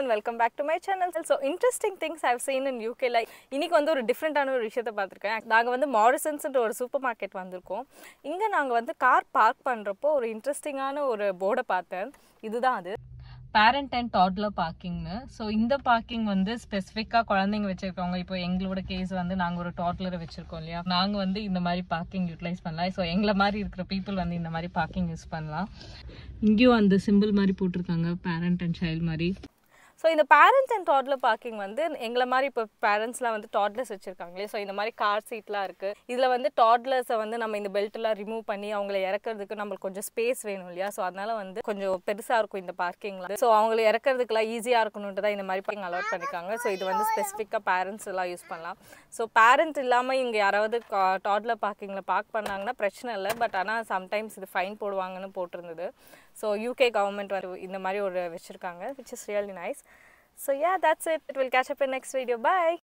and welcome back to my channel. So interesting things I've seen in UK, like இன்னைக்கு வந்து ஒரு டிஃபரெண்டான ஒரு விஷயத்தை பார்த்துருக்கேன். நாங்கள் வந்து மாரிசன்ஸ்ன்ற ஒரு சூப்பர் மார்க்கெட் வந்திருக்கோம். இங்கே நாங்கள் வந்து கார் பார்க் பண்ணுறப்போ ஒரு இன்ட்ரெஸ்டிங்கான ஒரு போர்டை பார்த்தேன். இதுதான் அது, பேரண்ட் அண்ட் டாட்லர் பார்க்கிங்னு. ஸோ இந்த பார்க்கிங் வந்து ஸ்பெசிஃபிக்காக குழந்தைங்க வச்சுருக்கவங்க. இப்போ எங்களோட கேஸ் வந்து நாங்கள் ஒரு டாட்லரை வச்சுருக்கோம் இல்லையா, நாங்கள் வந்து இந்த மாதிரி பார்க்கிங் யூட்டிலைஸ் பண்ணலாம். ஸோ எங்களை மாதிரி இருக்கிற பீப்புள் வந்து இந்த மாதிரி பார்க்கிங் யூஸ் பண்ணலாம். இங்கேயும் அந்த சிம்பிள் மாதிரி போட்டிருக்காங்க, பேரண்ட் அண்ட் சைல்டு மாதிரி. ஸோ இந்த பேரண்ட்ஸ் அண்ட் டாட்லர் பார்க்கிங் வந்து எங்களை மாதிரி இப்போ பேரண்ட்ஸ்லாம் வந்து டாட்லர்ஸ் வச்சுருக்காங்களே, ஸோ இந்த மாதிரி கார் சீட்லாம் இருக்குது. இதில் வந்து டாட்லர்ஸை வந்து நம்ம இந்த பெல்ட்டெல்லாம் ரிமூவ் பண்ணி அவங்கள இறக்கிறதுக்கு நம்மளுக்கு கொஞ்சம் ஸ்பேஸ் வேணும் இல்லையா, ஸோ அதனால் வந்து கொஞ்சம் பெருசாக இருக்கும் இந்த பார்க்கிங்லாம். ஸோ அவங்கள இறக்கிறதுக்குலாம் ஈஸியாக இருக்கணுன்ட்டு தான் இந்த மாதிரி பார்க்கிங் அலாட் பண்ணியிருக்காங்க. ஸோ இது வந்து ஸ்பெசிஃபிக்காக பேரண்ட்ஸ் எல்லாம் யூஸ் பண்ணலாம். ஸோ பேரண்ட்ஸ் இல்லாமல் இங்கே யாராவது டாட்லர் பார்க்கிங்கில் பார்க் பண்ணாங்கன்னா பிரச்சனை இல்லை, பட் ஆனால் சம்டைம்ஸ் இது ஃபைன் போடுவாங்கன்னு போட்டிருந்தது. ஸோ யூகே கவர்மெண்ட் வந்து இந்த மாதிரி ஒரு வச்சுருக்காங்க, which is really nice. So yeah, that's it. We'll catch up in next video. Bye.